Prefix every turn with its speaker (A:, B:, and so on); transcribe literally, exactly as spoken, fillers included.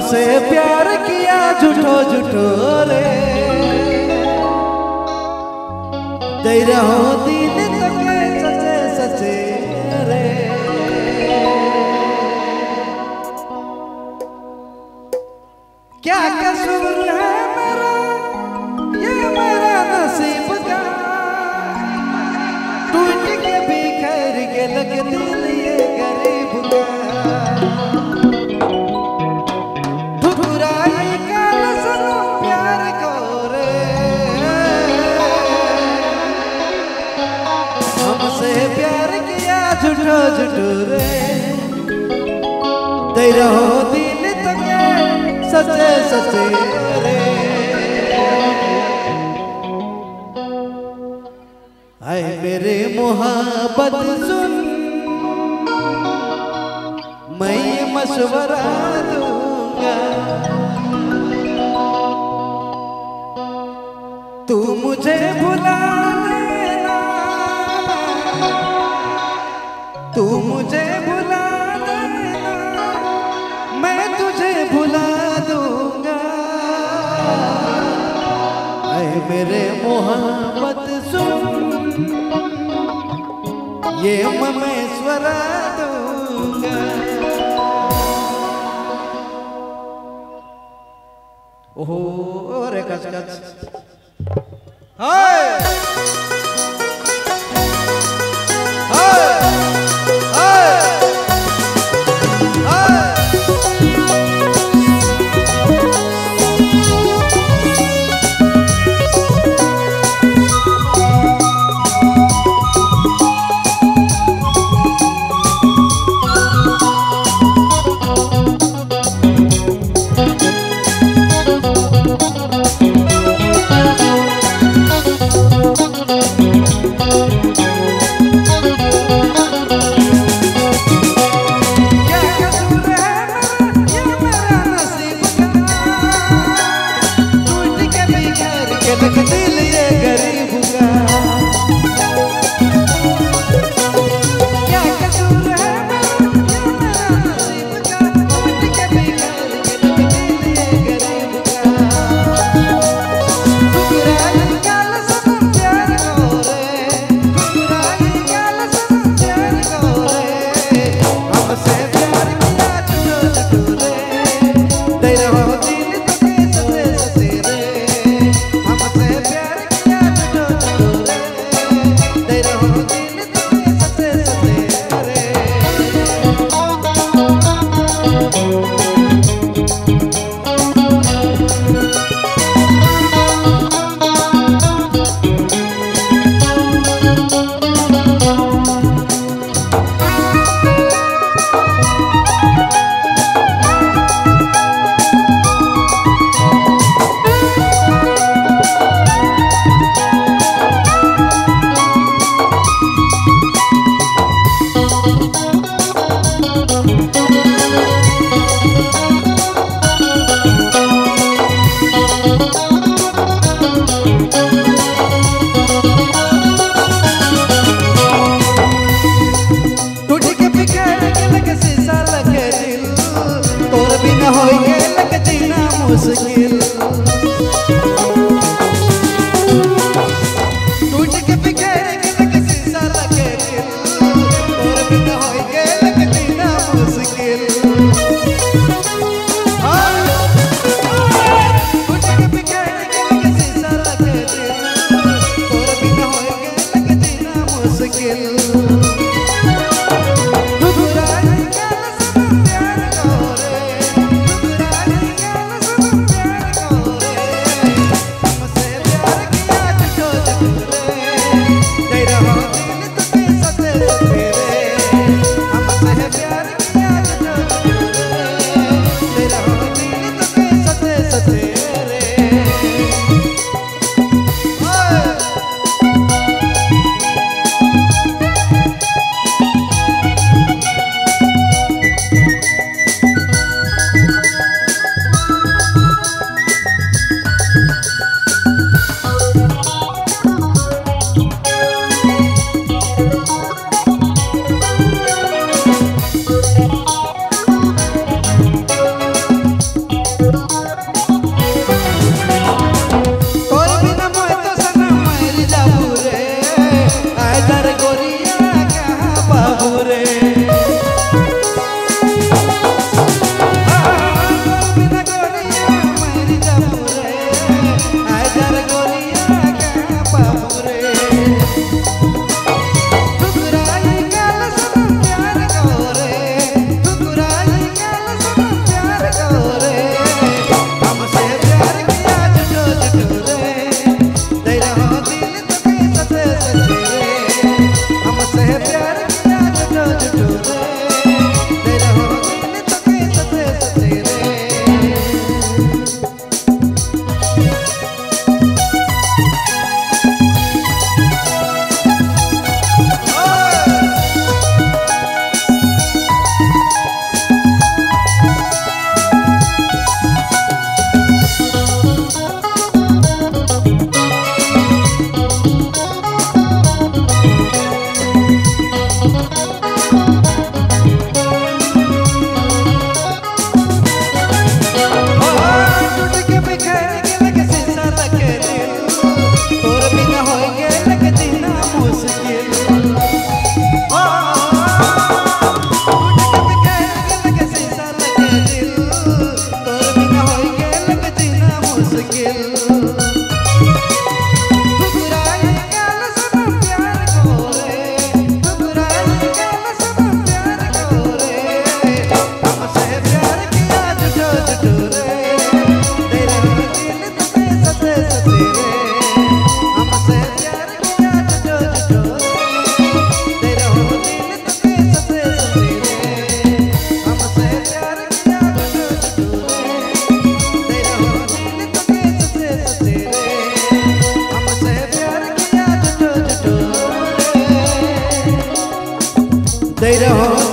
A: हमसे प्यार किया झूठो झूठो रे, दे रहो दिल तके सचे सचे रे। क्या कसूर है मेरा, ये मेरा नसीब का, टूट के बिखर के लग दिल ये गरीब का। ठुकराई का लसन प्यार को रे, हमसे प्यार किया झूठो झूठो रे, दे रहो दिल तके सचे सचे रे। आए मेरे मोहब्बत सुन, मैं ये मशवरा दूंगा, तू मुझे भुला देना, तू मुझे भुला देना, मैं तुझे भुला दूंगा। आए मेरे मोहब्बत सुन, ये मैं स्वरा दूंगा। ओहो रे कच कच हाय हाय हाय हाय। मुश्किल टूट के बिखर के लग शीशा लगे दिल, तोर बिना होई के लगती ना मुश्किल। टूट के बिखर के लग शीशा लगे दिल, तोर बिना होई के लगती ना मुश्किल। Oh मुश्किल ठुकराई गल सब प्यार को रे ठुकराई गल सब प्यार को रे हमसे प्यार किया झूठो झूठो रे तेरे दिल तुम्हें सते सते रे हमसे प्यार किया झूठो झूठो रे तेरे दिल तुम्हें सते सते रे हमसे प्यार किया झूठो झूठो रे तेरे दिल तुम्हें सते सते रे हमसे प्यार किया झूठो झूठो रे तेरे